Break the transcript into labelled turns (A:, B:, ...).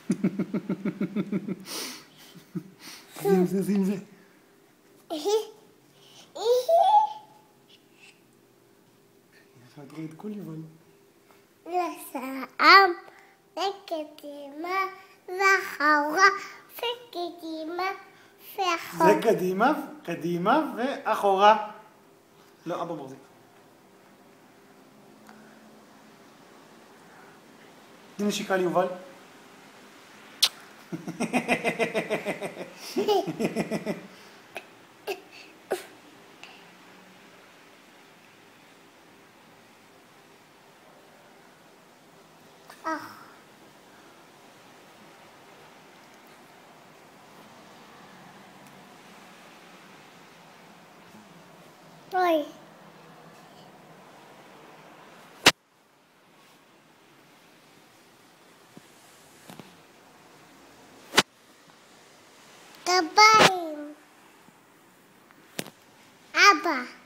A: שים זה, שים זה. עכשיו תראי את כולי אבל.
B: לסעם, וקדימה, ואחורה, וקדימה, ואחורה.
A: זה קדימה, קדימה ואחורה. לא, אבא מחזיק. תני נשיקה ליובל.
B: אוי. גביים. אבא.